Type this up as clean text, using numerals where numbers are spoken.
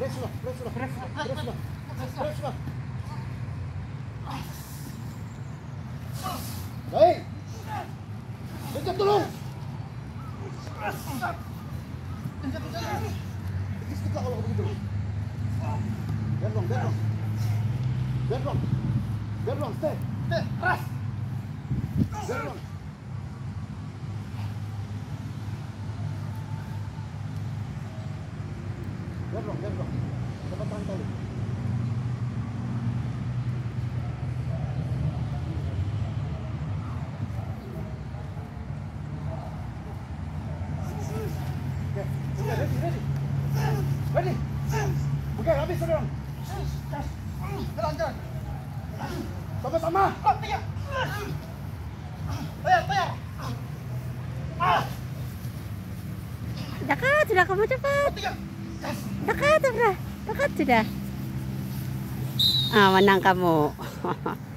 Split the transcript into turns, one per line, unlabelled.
Baik. Genjot dulu. Genjot. Sedikit kalau begitu. Biar dong, stay. Keras. Biar dong. Dapat rantai. Ready. Oke, habis dong. Jalan. Sama-sama. Bayar.
Dekat sudah, kamu cepat. Dekat sudah. Ah, menang kamu.